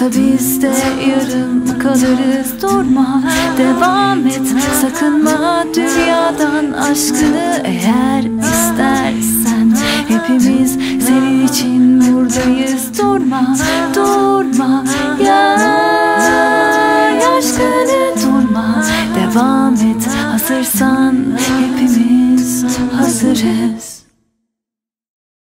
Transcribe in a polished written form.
Yoksa biz de yarım kalırız. Durma, devam et, sakınma dünyadan aşkını. Eğer istersen hepimiz senin için buradayız. Durma, durma, yay aşkını, durma, devam et. Hazırsan hepimiz hazırız.